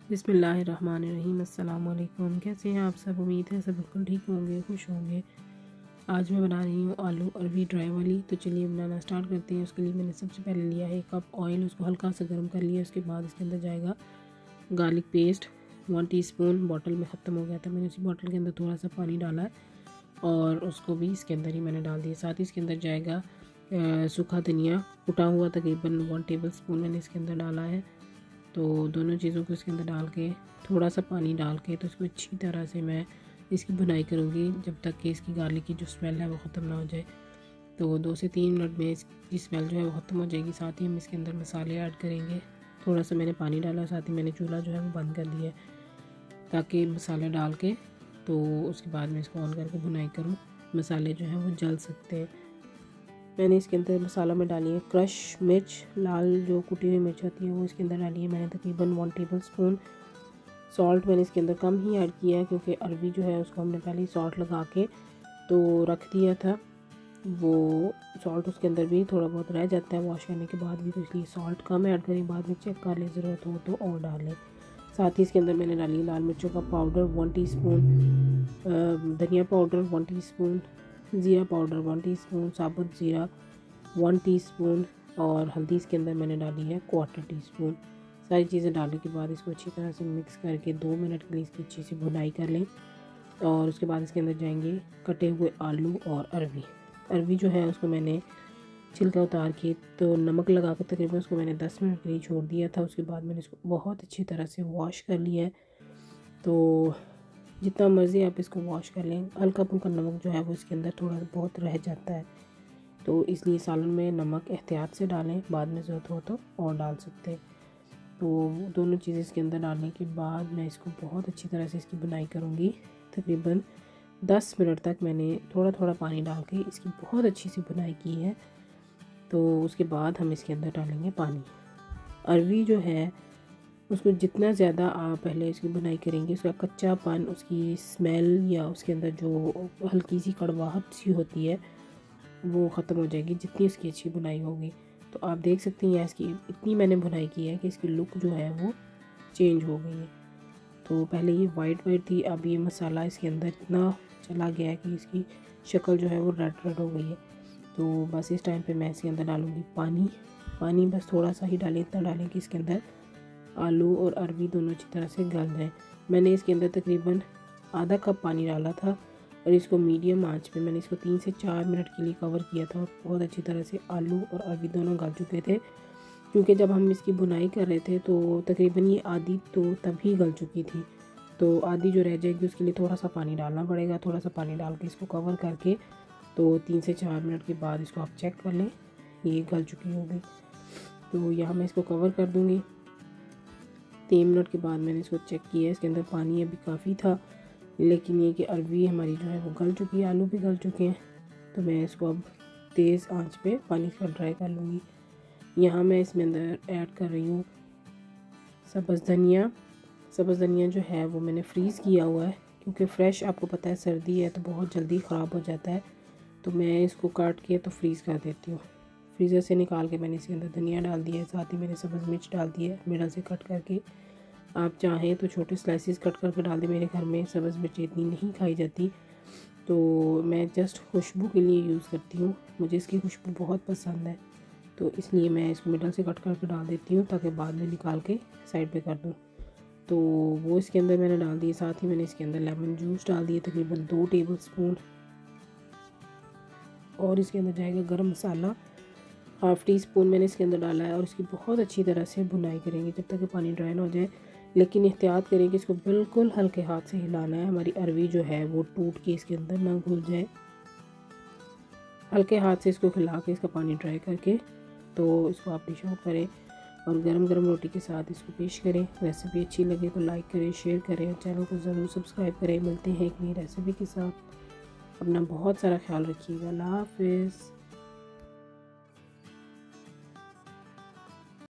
बिस्मिल्लाहिर्रहमानिर्रहीम। अस्सलाम वालेकुम। कैसे हैं आप सब? उम्मीद है सब बिल्कुल ठीक होंगे, खुश होंगे। आज मैं बना रही हूँ आलू अरबी ड्राई वाली। तो चलिए बनाना स्टार्ट करते हैं। उसके लिए मैंने सबसे पहले लिया है 1 कप ऑयल, उसको हल्का सा गर्म कर लिया। उसके बाद इसके अंदर जाएगा गार्लिक पेस्ट 1 टीस्पून। बॉटल में ख़त्म हो गया था, मैंने उसी बॉटल के अंदर थोड़ा सा पानी डाला है और उसको भी इसके अंदर ही मैंने डाल दिया। साथ ही इसके अंदर जाएगा सूखा धनिया कुटा हुआ, तकरीबन 1 टेबल स्पून मैंने इसके अंदर डाला है। तो दोनों चीज़ों को इसके अंदर डाल के थोड़ा सा पानी डाल के तो इसको अच्छी तरह से मैं इसकी भुनाई करूँगी जब तक कि इसकी गार्लिक की जो स्मेल है वो ख़त्म ना हो जाए। तो 2 से 3 मिनट में इसकी स्मेल जो है वो ख़त्म हो जाएगी। साथ ही हम इसके अंदर मसाले ऐड करेंगे। थोड़ा सा मैंने पानी डाला, साथ ही मैंने चूल्हा जो है वो बंद कर दिया है ताकि मसाले डाल के तो उसके बाद मैं इसको ऑन करके भुनाई करूँ। मसाले जो हैं वो जल सकते हैं। मैंने इसके अंदर मसाला में डाली है क्रश मिर्च, लाल जो कुटी हुई मिर्च होती है वो इसके अंदर डाली है मैंने तकरीबन 1 टेबल स्पून। सॉल्ट मैंने इसके अंदर कम ही ऐड किया है क्योंकि अरबी जो है उसको हमने पहले ही सॉल्ट लगा के तो रख दिया था। वो सॉल्ट उसके अंदर भी थोड़ा बहुत रह जाता है वॉश करने के बाद भी, तो इसलिए सॉल्ट कम ऐड करें, बाद में चेक कर लें, ज़रूरत हो तो और डाल लें। साथ ही इसके अंदर मैंने डाली लाल मिर्चों का पाउडर 1 टीस्पून, धनिया पाउडर 1 टीस्पून, ज़ीरा पाउडर 1 टीस्पून, साबुत ज़ीरा 1 टीस्पून और हल्दी इसके अंदर मैंने डाली है 1/4 टीस्पून। सारी चीज़ें डालने के बाद इसको अच्छी तरह से मिक्स करके 2 मिनट के लिए इसकी अच्छी सी भुनाई कर लें। और उसके बाद इसके अंदर जाएंगे कटे हुए आलू और अरबी। अरबी जो है उसको मैंने छिलका उतार के तो नमक लगा कर तकरीबन उसको मैंने 10 मिनट के लिए छोड़ दिया था। उसके बाद मैंने इसको बहुत अच्छी तरह से वॉश कर लिया है। तो जितना मर्ज़ी आप इसको वॉश कर लें, हल्का फुल्का नमक जो है वो इसके अंदर थोड़ा बहुत रह जाता है, तो इसलिए सालन में नमक एहतियात से डालें, बाद में ज़रूरत हो तो और डाल सकते हैं। तो दोनों चीज़ें इसके अंदर डालने के बाद मैं इसको बहुत अच्छी तरह से इसकी बुनाई करूँगी। तकरीबन 10 मिनट तक मैंने थोड़ा थोड़ा पानी डाल के इसकी बहुत अच्छी सी बुनाई की है। तो उसके बाद हम इसके अंदर डालेंगे पानी। अरबी जो है उसको जितना ज़्यादा आप पहले इसकी बुनाई करेंगे उसका कच्चापन, उसकी स्मेल या उसके अंदर जो हल्की सी कड़वाहट सी होती है वो ख़त्म हो जाएगी जितनी इसकी अच्छी बुनाई होगी। तो आप देख सकते हैं इसकी इतनी मैंने बुनाई की है कि इसकी लुक जो है वो चेंज हो गई है। तो पहले ये वाइट थी, अब ये मसाला इसके अंदर इतना चला गया है कि इसकी शक्ल जो है वो रेड हो गई है। तो बस इस टाइम पे मैं इसके अंदर डालूँगी पानी बस थोड़ा सा ही डालें, इतना डालें कि इसके अंदर आलू और अरबी दोनों अच्छी तरह से गल जाएँ। मैंने इसके अंदर तकरीबन आधा कप पानी डाला था और इसको मीडियम आंच पे मैंने इसको 3 से 4 मिनट के लिए कवर किया था और बहुत अच्छी तरह से आलू और अरबी दोनों गल चुके थे। क्योंकि जब हम इसकी बुनाई कर रहे थे तो तकरीबन ये आधी तो तभी गल चुकी थी, तो आधी जो रह जाएगी उसके लिए थोड़ा सा पानी डालना पड़ेगा। थोड़ा सा पानी डाल के इसको कवर करके तो 3 से 4 मिनट के बाद इसको आप चेक कर लें, ये गल चुकी होगी। तो यहाँ मैं इसको कवर कर दूँगी। 3 मिनट के बाद मैंने इसको चेक किया, इसके अंदर पानी अभी काफ़ी था, लेकिन ये कि अरबी हमारी जो है वो गल चुकी है, आलू भी गल चुके हैं। तो मैं इसको अब तेज़ आंच पे पानी को ड्राई कर लूँगी। यहाँ मैं इसमें अंदर ऐड कर रही हूँ सब्ज़ धनिया जो है वो मैंने फ्रीज़ किया हुआ है क्योंकि फ़्रेश आपको पता है सर्दी है तो बहुत जल्दी ख़राब हो जाता है। तो मैं इसको काट के तो फ्रीज़ कर देती हूँ। फ्रीज़र से निकाल के मैंने इसके अंदर धनिया डाल दिया है, साथ ही मैंने सब्ज़ मिर्च डाल दी है मिडल से कट करके। आप चाहें तो छोटे स्लाइसेस कट करके डाल दें। मेरे घर में सब्ज़ मिर्च इतनी नहीं खाई जाती, तो मैं जस्ट खुशबू के लिए यूज़ करती हूँ, मुझे इसकी खुशबू बहुत पसंद है, तो इसलिए मैं इसको मिडल से कट करके डाल देती हूँ ताकि बाद में निकाल के साइड पे कर दूँ। तो वो इसके अंदर मैंने डाल दिए। साथ ही मैंने इसके अंदर लेमन जूस डाल दिए तकरीबन 2 टेबल स्पून और इसके अंदर जाएगा गरम मसाला 1/2 टीस्पून मैंने इसके अंदर डाला है। और इसकी बहुत अच्छी तरह से बुनाई करेंगे जब तक कि पानी ड्राई ना हो जाए, लेकिन एहतियात करें कि इसको बिल्कुल हल्के हाथ से हिलाना है, हमारी अरबी जो है वो टूट के इसके अंदर ना घुल जाए। हल्के हाथ से इसको खिला के इसका पानी ड्राई करके तो इसको आप डिश आउट करें और गरम गरम रोटी के साथ इसको पेश करें। रेसिपी अच्छी लगे तो लाइक करें, शेयर करें और चैनल को ज़रूर सब्सक्राइब करें। मिलते हैं एक नई रेसिपी के साथ। अपना बहुत सारा ख्याल रखिएगा। अल्लाह हाफ़िज़।